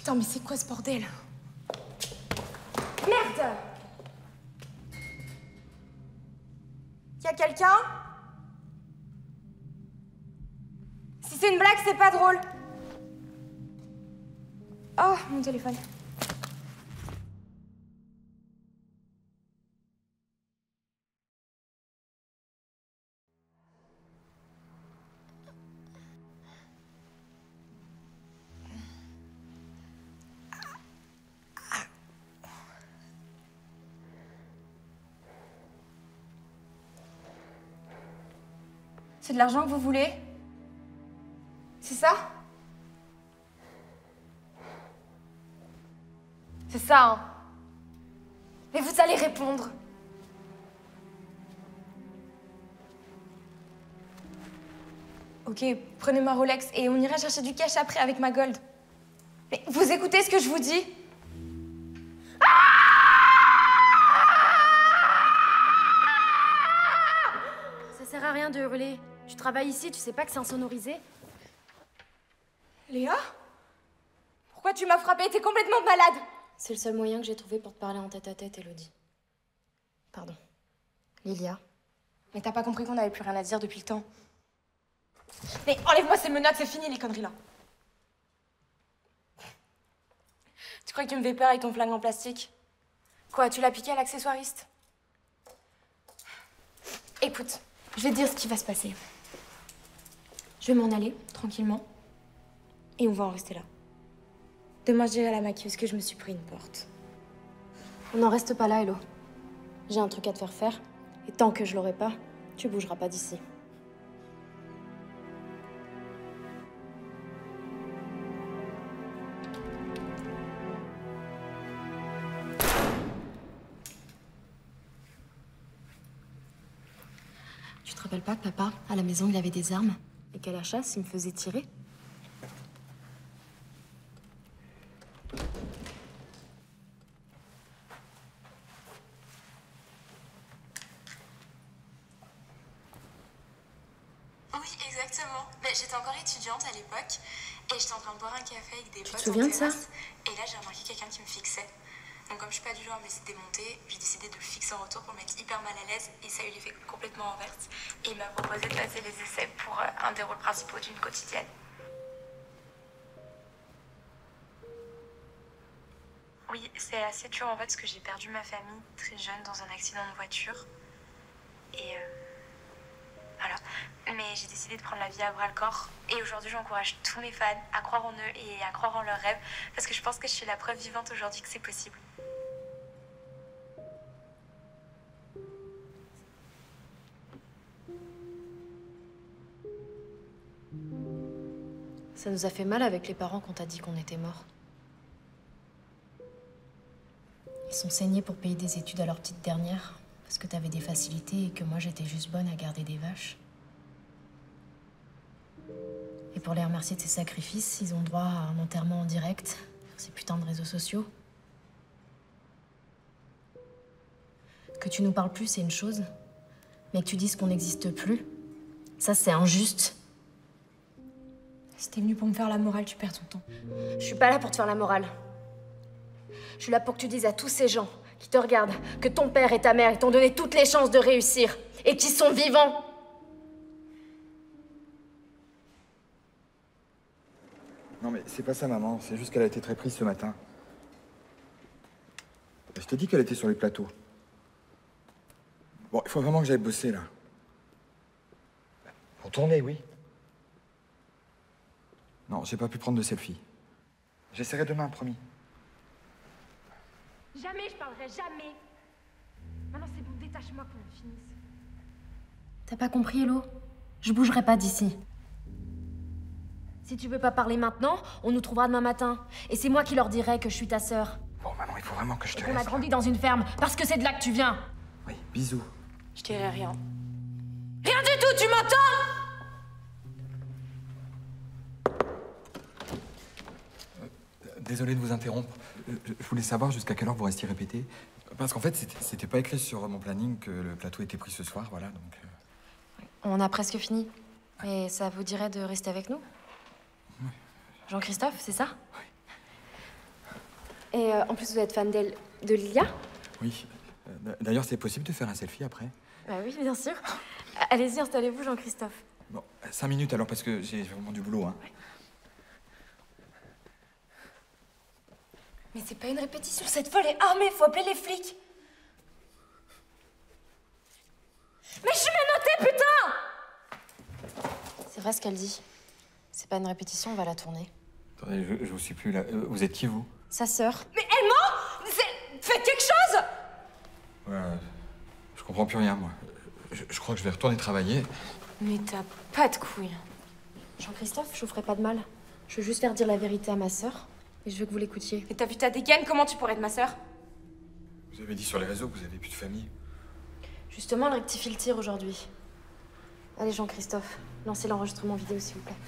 Putain, mais c'est quoi ce bordel? Merde! Y'a quelqu'un? Si c'est une blague, c'est pas drôle. Oh, mon téléphone. C'est de l'argent que vous voulez? C'est ça? C'est ça, hein? Mais vous allez répondre. Ok, prenez ma Rolex et on ira chercher du cash après avec ma gold. Mais vous écoutez ce que je vous dis? Ça sert à rien de hurler. Tu travailles ici, tu sais pas que c'est insonorisé? Léa? Pourquoi tu m'as frappée? T'es complètement malade! C'est le seul moyen que j'ai trouvé pour te parler en tête-à-tête, Elodie. Pardon. Lilia. Mais t'as pas compris qu'on avait plus rien à dire depuis le temps? Mais enlève-moi ces menottes, c'est fini les conneries là. Tu crois que tu me fais peur avec ton flingue en plastique? Quoi, tu l'as piqué à l'accessoiriste? Écoute, je vais te dire ce qui va se passer. Je vais m'en aller, tranquillement. Et on va en rester là. Demain, je dirai à la maquilleuse que je me suis pris une porte. On n'en reste pas là, Elo. J'ai un truc à te faire faire. Et tant que je l'aurai pas, tu bougeras pas d'ici. Tu te rappelles pas que papa, à la maison, il avait des armes? Et qu'à la chasse, il me faisait tirer? Oui, exactement. Mais j'étais encore étudiante à l'époque et j'étais en train de boire un café avec des potes. Tu te souviens de ça? Et là, j'ai remarqué quelqu'un qui me fixait. Donc comme je suis pas du genre à me laisser démonter, j'ai décidé de le fixer en retour pour me mettre hyper mal à l'aise et ça a eu l'effet complètement inverse. Et il m'a proposé de passer les essais pour un des rôles principaux d'une quotidienne. Oui, c'est assez dur en fait parce que j'ai perdu ma famille très jeune dans un accident de voiture. Et voilà. Mais j'ai décidé de prendre la vie à bras-le-corps. Et aujourd'hui, j'encourage tous mes fans à croire en eux et à croire en leurs rêves. Parce que je pense que je suis la preuve vivante aujourd'hui que c'est possible. Ça nous a fait mal avec les parents quand t'as dit qu'on était morts. Ils sont saignés pour payer des études à leur petite dernière. Parce que t'avais des facilités et que moi, j'étais juste bonne à garder des vaches. Et pour les remercier de ces sacrifices, ils ont droit à un enterrement en direct sur ces putains de réseaux sociaux. Que tu nous parles plus, c'est une chose. Mais que tu dises qu'on n'existe plus, ça, c'est injuste. Si t'es venu pour me faire la morale, tu perds ton temps. Je suis pas là pour te faire la morale. Je suis là pour que tu dises à tous ces gens qui te regardent que ton père et ta mère, ils t'ont donné toutes les chances de réussir et qu'ils sont vivants. Non mais c'est pas ça, maman. C'est juste qu'elle a été très prise ce matin. Je t'ai dit qu'elle était sur les plateaux. Bon, il faut vraiment que j'aille bosser, là. Pour tourner, oui. Non, j'ai pas pu prendre de selfie. J'essaierai demain, promis. Jamais je parlerai, jamais. Maintenant c'est bon, détache-moi qu'on le finisse. T'as pas compris, Elo? Je bougerai pas d'ici. Si tu veux pas parler maintenant, on nous trouvera demain matin. Et c'est moi qui leur dirai que je suis ta sœur. Bon, maman, il faut vraiment que je te On a laisse. grandi dans une ferme, parce que c'est de là que tu viens. Oui, bisous. Je dirai rien. Rien du tout, tu m'entends? Désolé de vous interrompre. Je voulais savoir jusqu'à quelle heure vous restiez répété. Parce qu'en fait, c'était pas écrit sur mon planning que le plateau était pris ce soir, voilà, donc... On a presque fini. Mais ça vous dirait de rester avec nous? Oui. Jean-Christophe, c'est ça? Oui. Et en plus, vous êtes fan d'elle, de Lilia? Oui. D'ailleurs, c'est possible de faire un selfie après? Bah oui, bien sûr. Allez-y, installez-vous, Jean-Christophe. Bon, 5 minutes alors, parce que j'ai vraiment du boulot, hein. Mais c'est pas une répétition, cette folle est armée, faut appeler les flics. Mais je suis menottée, putain! C'est vrai ce qu'elle dit. C'est pas une répétition, on va la tourner. Attendez, je vous suis plus là. Vous êtes qui, vous? Sa sœur. Mais elle ment! Faites quelque chose! Ouais, je comprends plus rien, moi. Je crois que je vais retourner travailler. Mais t'as pas de couilles. Jean-Christophe, je vous ferai pas de mal. Je veux juste faire dire la vérité à ma sœur. Et je veux que vous l'écoutiez. Et t'as vu ta dégaine, comment tu pourrais être ma sœur? Vous avez dit sur les réseaux que vous avez plus de famille. Justement, elle rectifie le tir aujourd'hui. Allez, Jean-Christophe, lancez l'enregistrement vidéo, s'il vous plaît.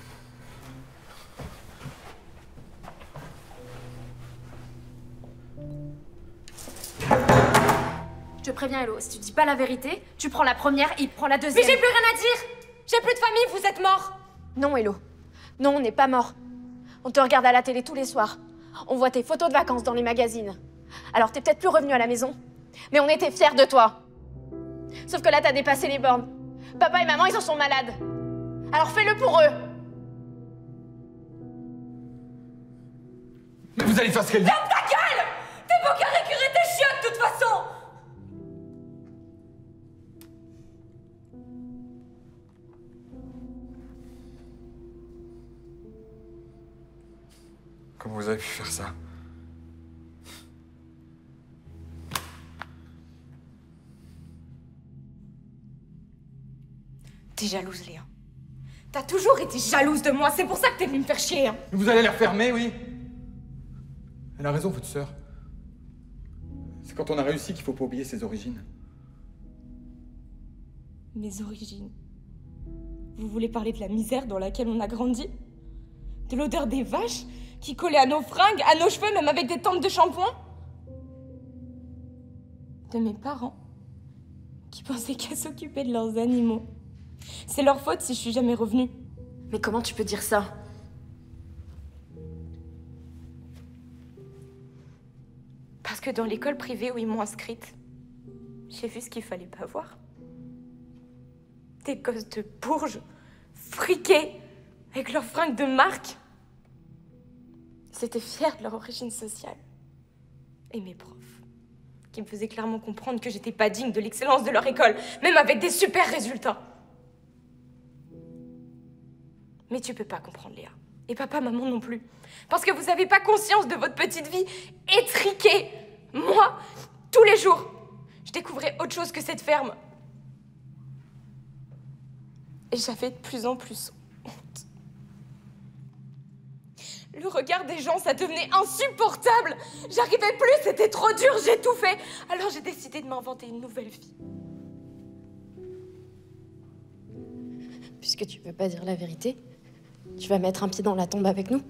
Je te préviens, Hello, si tu dis pas la vérité, tu prends la première et il prend la deuxième. Mais j'ai plus rien à dire! J'ai plus de famille, vous êtes morts! Non, Hello. Non, on n'est pas mort. On te regarde à la télé tous les soirs. On voit tes photos de vacances dans les magazines. Alors, t'es peut-être plus revenu à la maison, mais on était fiers de toi. Sauf que là, t'as dépassé les bornes. Papa et maman, ils en sont malades. Alors fais-le pour eux. Mais vous allez faire ce qu'elle dit. Ferme ta gueule! T'es beau qu'à récurer tes chiottes, de toute façon! Comment vous avez pu faire ça? T'es jalouse, Léa. T'as toujours été jalouse de moi, c'est pour ça que t'es venue me faire chier. Hein. Vous allez la refermer, oui. Elle a raison, votre sœur. C'est quand on a réussi qu'il faut pas oublier ses origines. Mes origines. Vous voulez parler de la misère dans laquelle on a grandi? De l'odeur des vaches qui collait à nos fringues, à nos cheveux, même avec des tempes de shampoing? De mes parents qui pensaient qu'à s'occuper de leurs animaux. C'est leur faute si je suis jamais revenue. Mais comment tu peux dire ça? Parce que dans l'école privée où ils m'ont inscrite, j'ai vu ce qu'il fallait pas voir. Des gosses de bourges, friqués, avec leurs fringues de marque. Ils étaient fiers de leur origine sociale. Et mes profs, qui me faisaient clairement comprendre que j'étais pas digne de l'excellence de leur école, même avec des super résultats. Mais tu peux pas comprendre, Léa. Et papa, maman non plus. Parce que vous avez pas conscience de votre petite vie étriquée. Moi, tous les jours, je découvrais autre chose que cette ferme. Et j'avais de plus en plus honte. Le regard des gens, ça devenait insupportable. J'arrivais plus, c'était trop dur, j'ai tout fait. Alors j'ai décidé de m'inventer une nouvelle vie. Puisque tu veux pas dire la vérité, tu vas mettre un pied dans la tombe avec nous?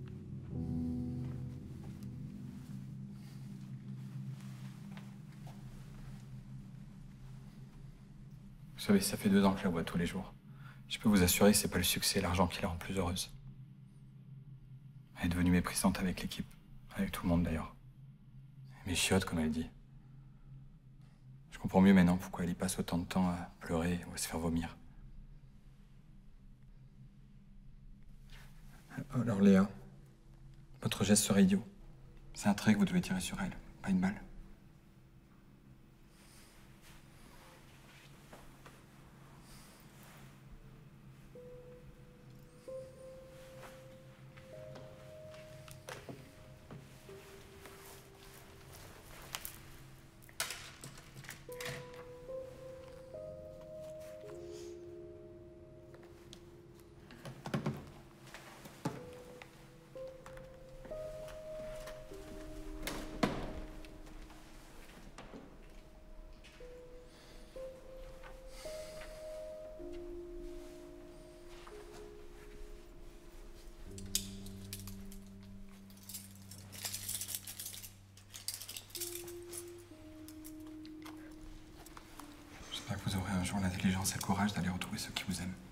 Vous savez, ça fait 2 ans que je la vois tous les jours. Je peux vous assurer que c'est pas le succès et l'argent qui la rend plus heureuse. Elle est devenue méprisante avec l'équipe. Avec tout le monde, d'ailleurs. Mais chiotte, comme elle dit. Je comprends mieux maintenant pourquoi elle y passe autant de temps à pleurer ou à se faire vomir. Alors, Léa, votre geste serait idiot. C'est un trait que vous devez tirer sur elle, pas une balle. J'espère que vous aurez un jour l'intelligence et le courage d'aller retrouver ceux qui vous aiment.